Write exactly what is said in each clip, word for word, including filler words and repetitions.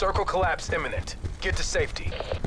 Circle collapse imminent. Get to safety.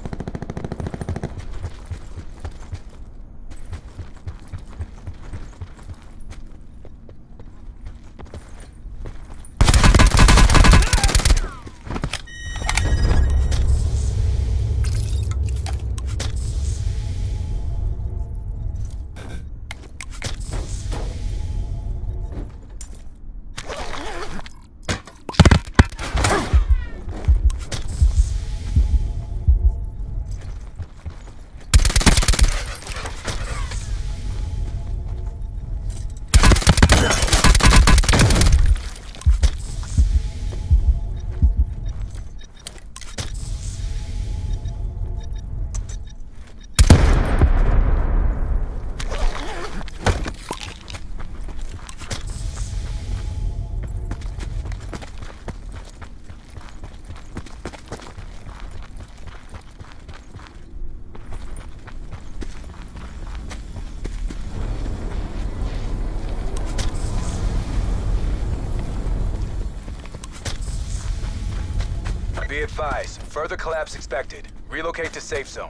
Be advised, further collapse expected. Relocate to safe zone.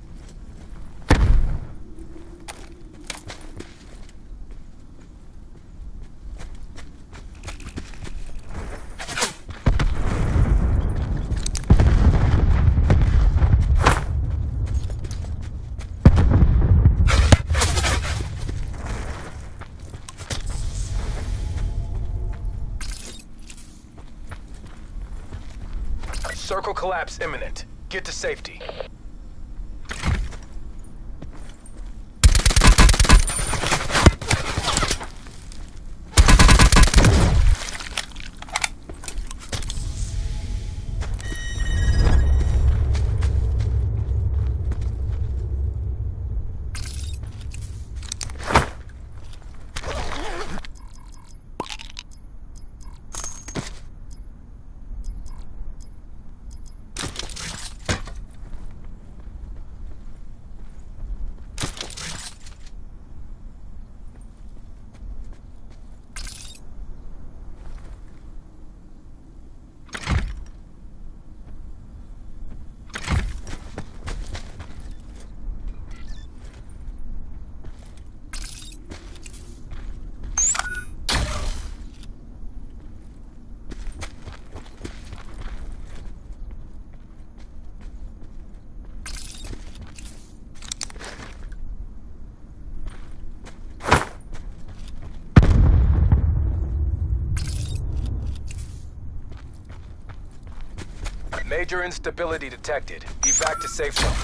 Circle collapse imminent. Get to safety. Major instability detected. Evac to safe zone.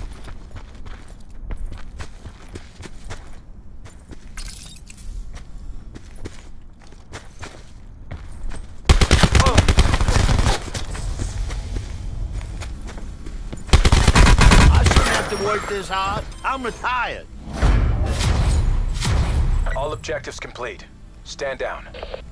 I shouldn't have to work this hard. I'm retired. All objectives complete. Stand down.